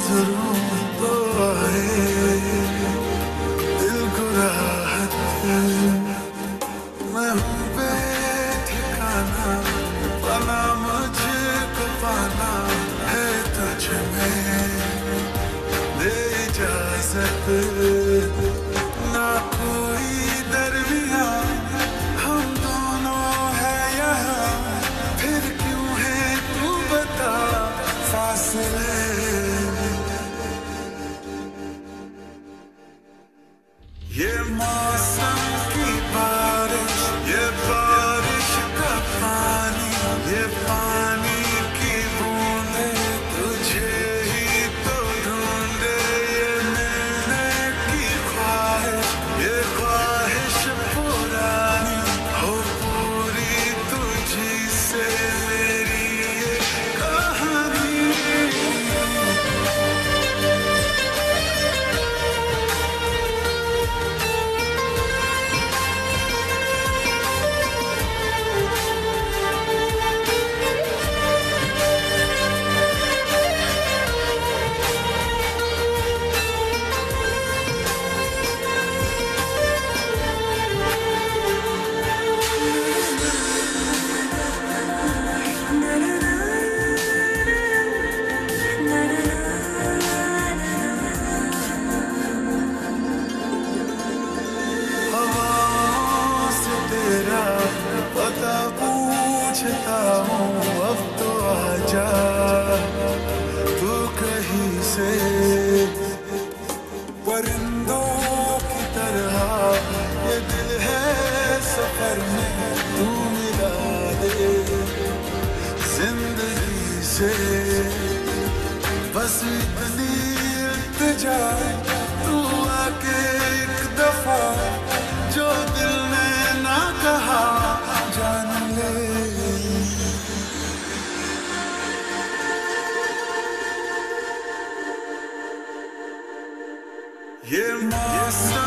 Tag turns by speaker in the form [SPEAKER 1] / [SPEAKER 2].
[SPEAKER 1] नजरों तो आए दिल को राहत। मैं हूँ बेठिकाना, पाना मुझको पाना है तुझ में, दे इजाजत ना कोई दरमिया, हम दोनों है यहाँ, फिर क्यों है तू बता फासले। ये मौसम की बारिश, ये बारिश का पानी, ये पानी की बूंदे तुझे ही तो ढूंढे, ये मिलने की ख्वाहिश, ये ख्वाहिश पुरानी हो पूरी तुझी से मेरी ये कहानी। हवाओं से तेरा पता पूछता हूँ, अब तो आजा तू कहीं से, परिंदों की तरह ये दिल है सफर में, तू मिला दे जिंदगी से, बस इतनी इल्तिजा तू आके एक दफा जो दिल ने ना कहा जान ले। ये मौसम